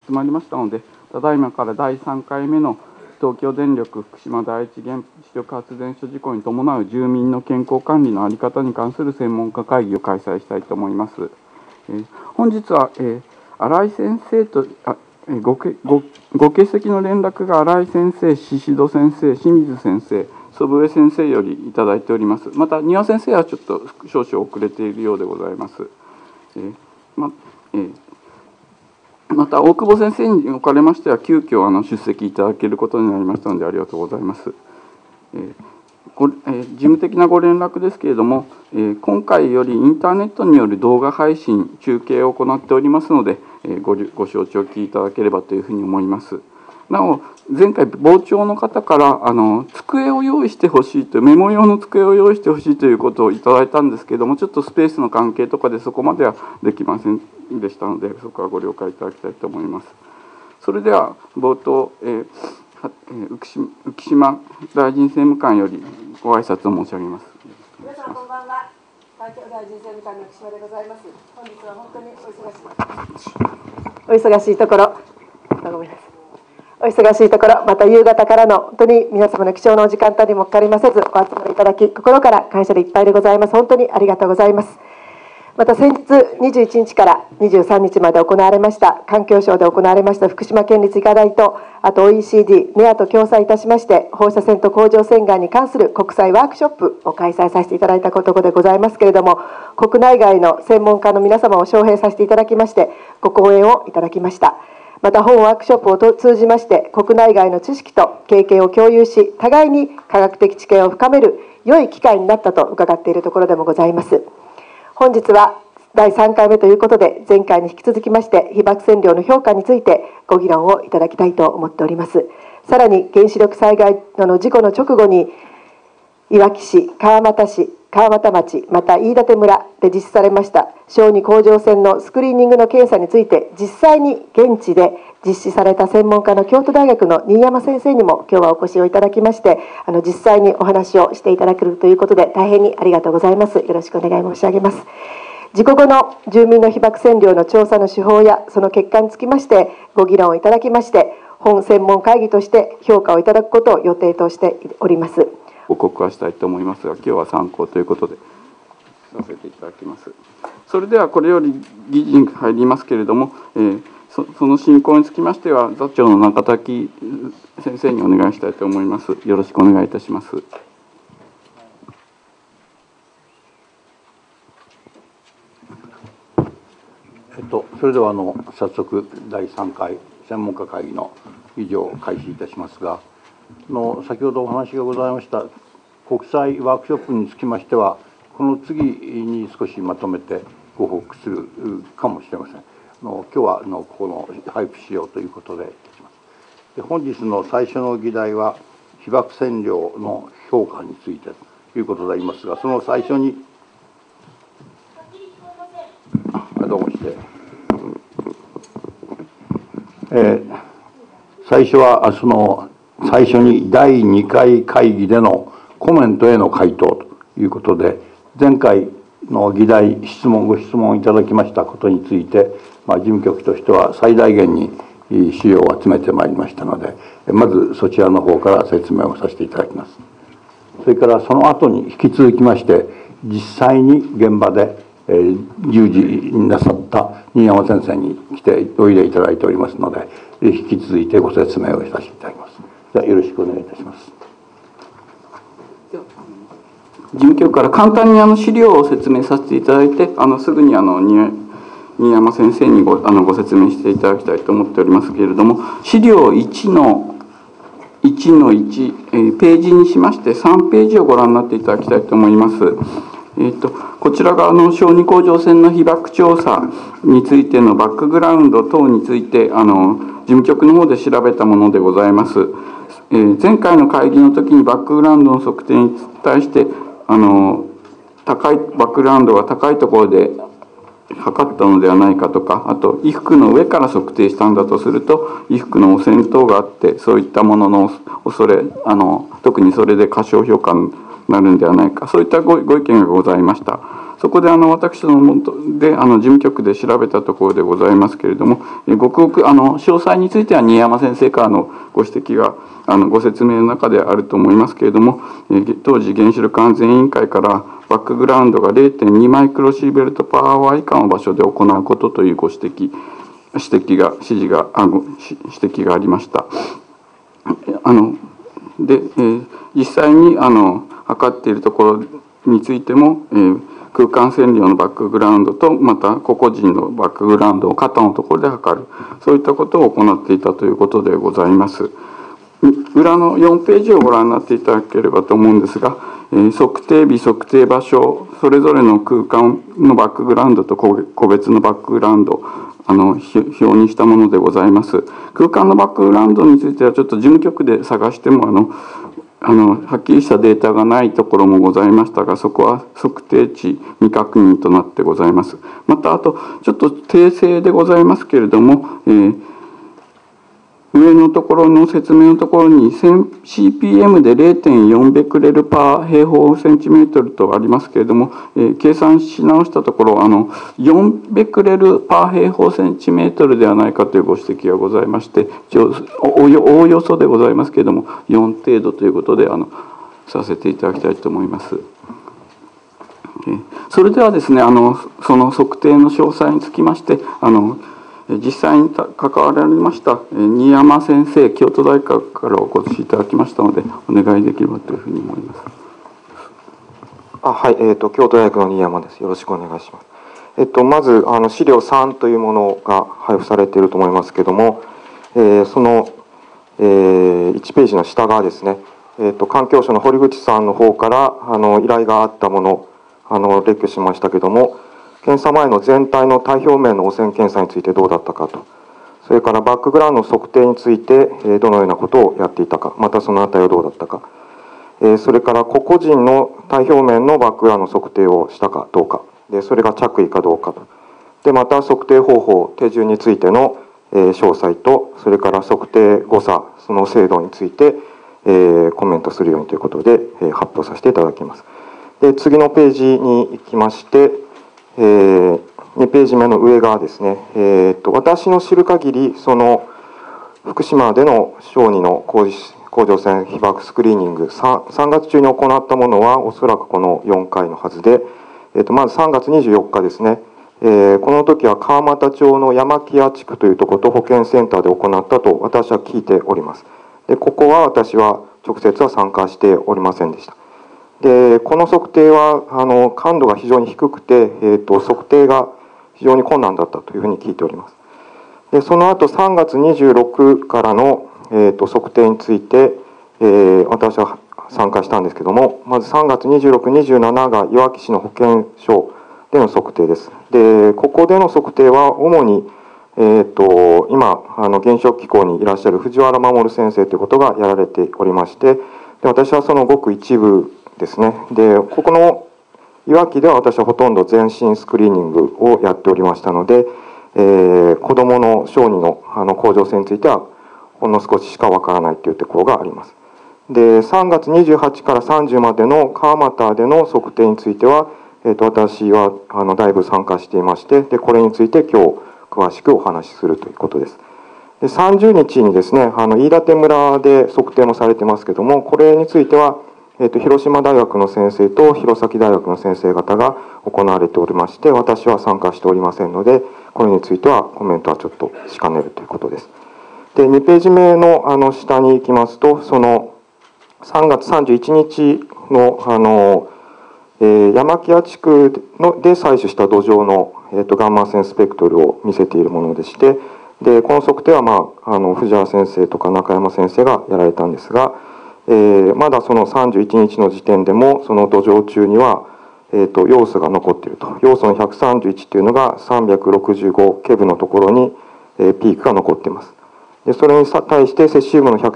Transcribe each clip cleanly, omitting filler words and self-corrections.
まりましたので、ただいまから第3回目の東京電力福島第一原子力発電所事故に伴う住民の健康管理の在り方に関する専門家会議を開催したいと思います。本日は、新井先生とご欠席の連絡が新井先生、宍戸先生、清水先生、祖父江先生よりいただいております。また、丹羽先生はちょっと少々遅れているようでございます。また、大久保先生におかれましては、急遽出席いただけることになりましたので、ありがとうございます。事務的なご連絡ですけれども、今回よりインターネットによる動画配信、中継を行っておりますので、ご承知おきいただければというふうに思います。なお、前回、傍聴の方から机を用意してほしいという、メモ用の机を用意してほしいということをいただいたんですけれども、ちょっとスペースの関係とかでそこまではできませんでしたので、そこはご了解いただきたいと思います。それでは、冒頭、浮島大臣政務官よりご挨拶を申し上げます。 皆さん、こんばんは。環境大臣政務官の浮島でございます。本日は本当にお忙しいところ、ごめんなさい。お忙しいところ、また夕方からの本当に皆様の貴重なお時間帯にもかかりませず、お集まりいただき、心から感謝でいっぱいでございます。本当にありがとうございます。また先日21日から23日まで行われました環境省で行われました福島県立医科大と、あと OECD、ネアと共催いたしまして、放射線と甲状腺がんに関する国際ワークショップを開催させていただいたことでございますけれども、国内外の専門家の皆様を招聘させていただきまして、ご講演をいただきました。また本ワークショップを通じまして、国内外の知識と経験を共有し、互いに科学的知見を深める良い機会になったと伺っているところでもございます。本日は第3回目ということで、前回に引き続きまして被爆線量の評価についてご議論をいただきたいと思っております。さらに原子力災害の事故の直後にいわき市、川俣市、川俣町、また飯舘村で実施されました小児甲状腺のスクリーニングの検査について、実際に現地で実施された専門家の京都大学の新山先生にも今日はお越しをいただきまして、実際にお話をしていただけるということで、大変にありがとうございます。よろしくお願い申し上げます。事故後の住民の被爆線量の調査の手法やその結果につきましてご議論をいただきまして、本専門会議として評価をいただくことを予定としております。 報告はしたいと思いますが、今日は参考ということでさせていただきます。それではこれより議事に入りますけれども、その進行につきましては座長の中滝先生にお願いしたいと思います。よろしくお願いいたします。 それでは早速第3回専門家会議の議事を開始いたしますが、先ほどお話がございました国際ワークショップにつきましては、この次に少しまとめてご報告するかもしれません。今日はここの配布しようということでいたします。本日の最初の議題は被爆線量の評価についてということでありますが、その最初にどうもして、最初は最初に第2回会議でのコメントへの回答ということで、前回の議題ご質問いただきましたことについて、事務局としては最大限に資料を集めてまいりましたので、まずそちらの方から説明をさせていただきます。それからその後に引き続きまして、実際に現場で従事なさった新山先生においでいただいておりますので、引き続いてご説明をさせていただきます。ではよろしくお願いいたします。 事務局から簡単に資料を説明させていただいて、すぐに新山先生にご説明していただきたいと思っておりますけれども、資料1の1、ページにしまして3ページをご覧になっていただきたいと思います。こちらが小児甲状腺の被爆調査についてのバックグラウンド等について事務局の方で調べたものでございます。前回の会議の時にバックグラウンドの測定に対してバックグラウンドが高いところで測ったのではないかとか、あと衣服の上から測定したんだとすると衣服の汚染等があって、そういったものの恐れ特にそれで過小評価になるんではないか、そういったご意見がございました。 そこで私のもとで事務局で調べたところでございますけれども、ごくごく詳細については新山先生からのご指摘がご説明の中であると思いますけれども、当時原子力安全委員会からバックグラウンドが 0.2 マイクロシーベルトパワーアワー以下の場所で行うことという指摘がありました。で、実際に測っているところについても、空間線量のバックグラウンドとまた個々人のバックグラウンドを肩のところで測る、そういったことを行っていたということでございます。裏の4ページをご覧になっていただければと思うんですが、測定日測定場所それぞれの空間のバックグラウンドと個別のバックグラウンド表にしたものでございます。空間のバックグラウンドについてはちょっと事務局で探してもはっきりしたデータがないところもございましたが、そこは測定値未確認となってございます。またあとちょっと訂正でございますけれども、上のところの説明のところに 1000CPM で 0.4 ベクレルパー平方センチメートルとありますけれども、計算し直したところ4ベクレルパー平方センチメートルではないかというご指摘がございまして、おおよそでございますけれども4程度ということでさせていただきたいと思います。それではですね、その測定の詳細につきまして実際に関わられました新山先生、京都大学からお越しいただきましたので、お願いできればというふうに思います。 はい、京都大学の新山です。よろしくお願いします。まず資料3というものが配布されていると思いますけれども、その、1ページの下側ですね、環境省の堀口さんの方から依頼があったもの列挙しましたけれども、検査前の全体の体表面の汚染検査についてどうだったかと、それからバックグラウンドの測定についてどのようなことをやっていたか、またその値はどうだったか、それから個々人の体表面のバックグラウンドの測定をしたかどうか、でそれが着衣かどうかと、でまた測定方法、手順についての詳細と、それから測定誤差、その精度についてコメントするようにということで発表させていただきます。で次のページに行きまして、2ページ目の上側ですね、私の知る限り、その福島での小児の甲状腺被曝スクリーニング、3月中に行ったものは、おそらくこの4回のはずで、まず3月24日ですね、この時は川俣町の山木屋地区というところと保健センターで行ったと私は聞いております。でここは私は直接は参加しておりませんでした。でこの測定は感度が非常に低くて、測定が非常に困難だったというふうに聞いております。でその後3月26からの、測定について、私は参加したんですけども、まず3月26、27がいわき市の保健所での測定です。でここでの測定は主に、今原子力機構にいらっしゃる藤原守先生ということがやられておりまして、で私はそのごく一部ですね。でここのいわきでは私はほとんど全身スクリーニングをやっておりましたので、子どもの小児の甲状腺についてはほんの少ししかわからないというところがあります。で3月28から30までの川俣での測定については、私はだいぶ参加していまして、でこれについて今日詳しくお話しするということです。で30日にですね、飯舘村で測定もされてますけども、これについては広島大学の先生と弘前大学の先生方が行われておりまして、私は参加しておりませんので、これについてはコメントはちょっとしかねるということです。で2ページ目の下に行きますと、その3月31日の山木屋地区で採取した土壌のガンマ線スペクトルを見せているものでして、でこの測定は、藤原先生とか中山先生がやられたんですが、まだその31日の時点でもその土壌中には、要素が残っていると。要素の131というのが365ケブのところに、ピークが残っています。でそれに対してセシウムの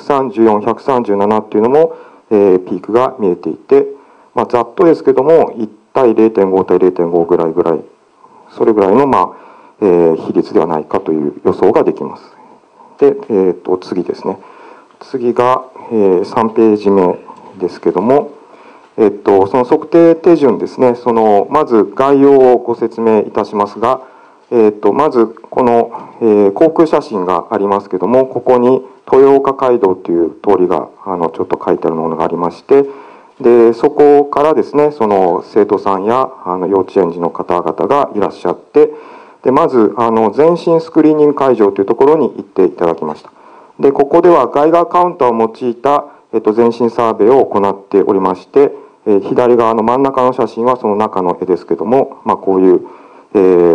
134、137というのも、ピークが見えていて、ざっとですけども1対 0.5 対 0.5 ぐらい、それぐらいの、比率ではないかという予想ができます。で、次ですね。次が、3ページ目ですけども、 その測定手順ですね、まず概要をご説明いたしますが、まずこの、航空写真がありますけども、ここに豊岡街道という通りがちょっと書いてあるものがありまして、でそこからですね、その生徒さんや幼稚園児の方々がいらっしゃって、でまず全身スクリーニング会場というところに行っていただきました。でここではガイガーカウンターを用いた、全身サーベイを行っておりまして、左側の真ん中の写真はその中の絵ですけども、こういう、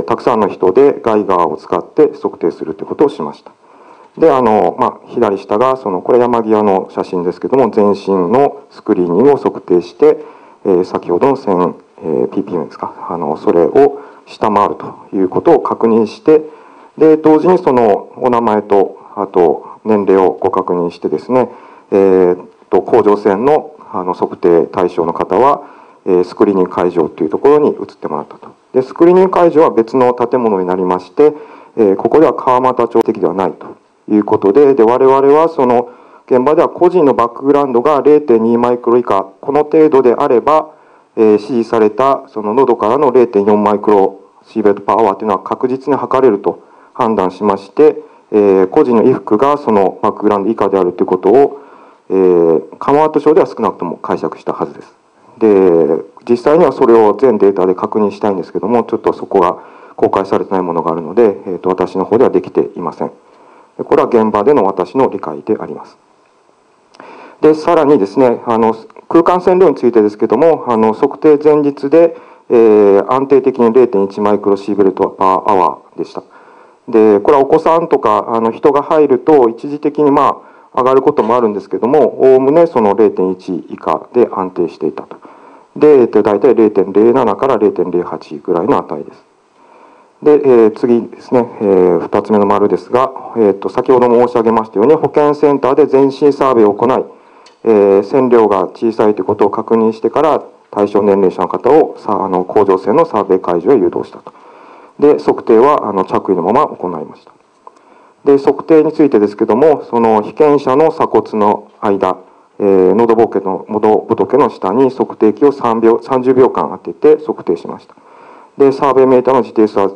たくさんの人でガイガーを使って測定するということをしました。で左下がこれ山際の写真ですけども、全身のスクリーニングを測定して、先ほどの1000ppm ですか、それを下回るということを確認して、で同時にそのお名前とあと年齢をご確認してですね、甲状腺の測定対象の方は、スクリーニング会場というところに移ってもらったと。でスクリーニング会場は別の建物になりまして、ここでは川俣町的ではないということで、我々はその現場では個人のバックグラウンドが 0.2 マイクロ以下、この程度であれば、指示されたその喉からの 0.4 マイクロシーベルトパワーというのは確実に測れると判断しまして、個人の衣服がそのバックグラウンド以下であるということを、川俣町では少なくとも解釈したはずです。で実際にはそれを全データで確認したいんですけども、ちょっとそこが公開されてないものがあるので、私の方ではできていません。これは現場での私の理解であります。でさらにですね、空間線量についてですけども、測定前日で、安定的に 0.1 マイクロシーベルトパーアワーでした。でこれはお子さんとか人が入ると一時的に上がることもあるんですけども、おおむねその 0.1 以下で安定していたと。で大体 0.07 から 0.08 ぐらいの値です。で次ですね、2つ目の丸ですが、先ほども申し上げましたように、保健センターで全身サーベイを行い、線量が小さいということを確認してから対象年齢者の方を甲状腺のサーベイ会場へ誘導したと。で測定は着衣のまま行いました。で測定についてですけども、その被験者の鎖骨の間、喉仏の下に測定器を30秒間当てて測定しました。でサーベイメーターの自定数は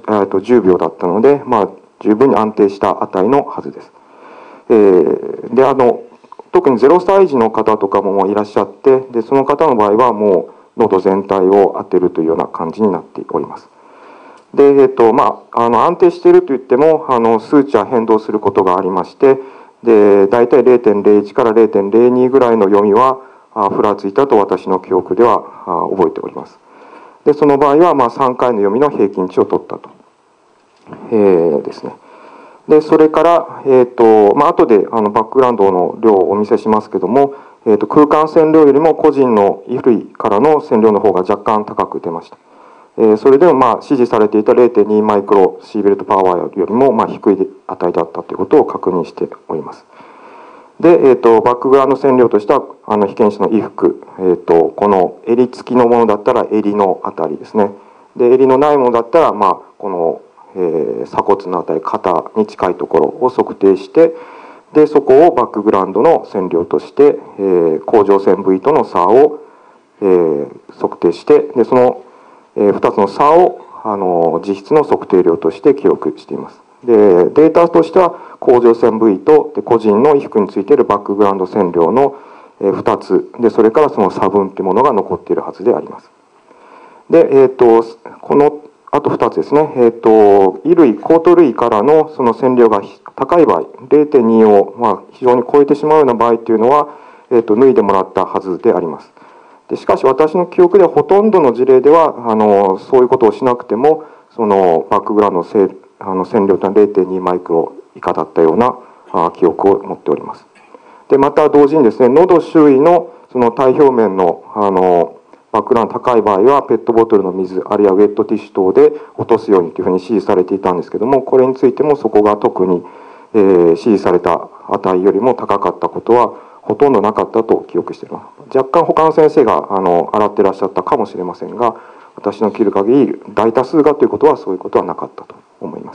10秒だったので、十分に安定した値のはずです。で特に0歳児の方とかもいらっしゃって、でその方の場合はもう喉全体を当てるというような感じになっております。で安定しているといっても数値は変動することがありまして、で大体 0.01 から 0.02 ぐらいの読みはふらついたと私の記憶では覚えております。でその場合は3回の読みの平均値を取ったと、ですね。でそれから後でバックグラウンドの量をお見せしますけども、空間線量よりも個人の衣類からの線量の方が若干高く出ました。それでも指示されていた 0.2 マイクロシーベルトパワーよりも低い値だったということを確認しております。で、バックグラウンド線量としては被験者の衣服、この襟付きのものだったら襟のあたりですね。で襟のないものだったらこの、鎖骨のあたり、肩に近いところを測定して、でそこをバックグラウンドの線量として、甲状腺部位との差を、測定して、でその2つの差を実質の測定量として記録しています。でデータとしては甲状腺部位と個人の衣服についているバックグラウンド線量の2つで、それからその差分というものが残っているはずであります。で、このあと2つですね、衣類、コート類からのその線量が高い場合、0.2 を非常に超えてしまうような場合というのは、脱いでもらったはずであります。でしかし私の記憶ではほとんどの事例ではそういうことをしなくてもそのバックグラウンドの線量というのは 0.2 マイクロ以下だったような記憶を持っております。でまた同時にですね、喉周囲のその体表面のバックグラウンド高い場合はペットボトルの水あるいはウェットティッシュ等で落とすようにというふうに指示されていたんですけども、これについてもそこが特に指示された値よりも高かったことはほとんどなかったと記憶しています。若干他の先生が洗ってらっしゃったかもしれませんが、私の切る限り大多数がということはそういうことはなかったと思います。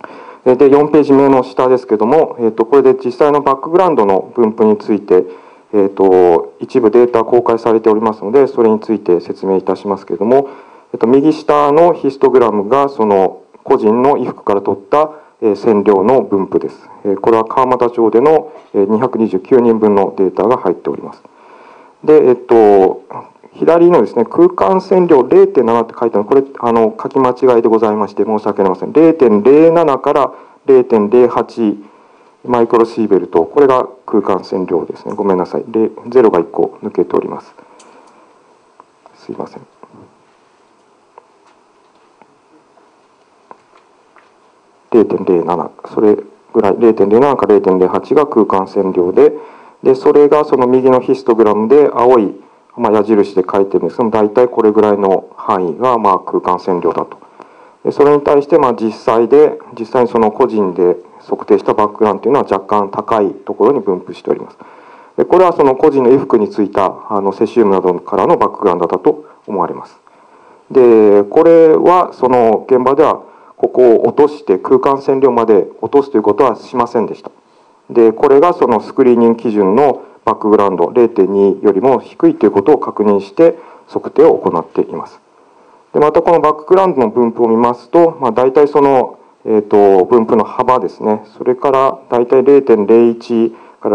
で4ページ目の下ですけども、これで実際のバックグラウンドの分布について、 一部データ公開されておりますので、それについて説明いたしますけれども、右下のヒストグラムがその個人の衣服から取った線量の分布です。これは川俣町での229人分のデータが入っております。で、左のですね、空間線量 0.7 って書いてある、これ書き間違いでございまして申し訳ありません。0.07 から 0.08 マイクロシーベルト、これが空間線量ですね。ごめんなさい。0が1個抜けております。すいません。0.07、それぐらい、0.07 か 0.08 が空間線量で、それがその右のヒストグラムで青い、矢印で書いてるんですけども、大体これぐらいの範囲が空間線量だと。それに対して実際にその個人で測定したバックグラウンドというのは若干高いところに分布しております。これはその個人の衣服についたセシウムなどからのバックグラウンドだと思われます。で、これはその現場ではここを落として空間線量まで落とすということはしませんでした。で、これがそのスクリーニング基準のバックグラウンド 0.2 よりも低いということを確認して測定を行っています。で、またこのバックグラウンドの分布を見ますと、大体その、分布の幅ですね、それから大体 0.01 から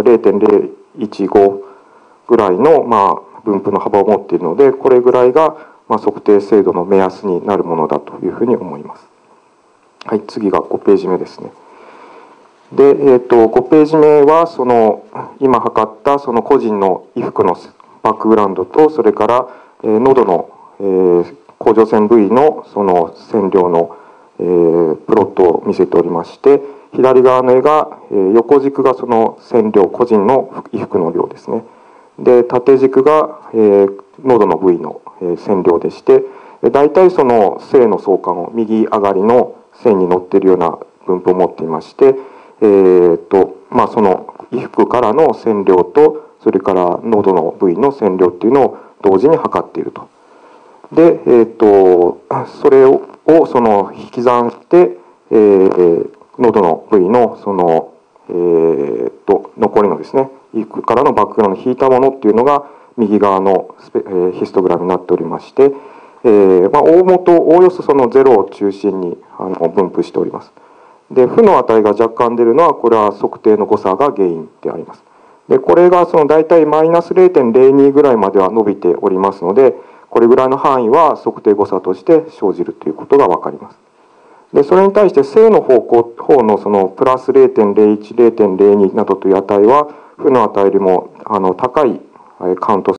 0.015 ぐらいの分布の幅を持っているので、これぐらいが測定精度の目安になるものだというふうに思います。はい、次が5ページ目ですね。で、5ページ目はその今測ったその個人の衣服のバックグラウンドと、それから喉の甲状腺部位のその線量のプロットを見せておりまして、左側の絵が横軸がその線量、個人の衣服の量ですね。で、縦軸が喉の部位の線量でして、大体その正の相関を右上がりの線に乗っているような分布を持っていまして、その衣服からの線量と、それから喉の部位の線量っていうのを同時に測っていると。で、それをその引き算して、喉の部位のその、残りのですね、衣服からのバックグラウンドを引いたものっていうのが右側のヒストグラムになっておりまして、おおよそその0を中心に分布しております。で、負の値が若干出るのは、これは測定の誤差が原因であります。で、これがその大体マイナス 0.02 ぐらいまでは伸びておりますので、これぐらいの範囲は測定誤差として生じるということが分かります。で、それに対して正の方のそのプラス 0.01、0.02 などという値は、負の値よりも高いカウント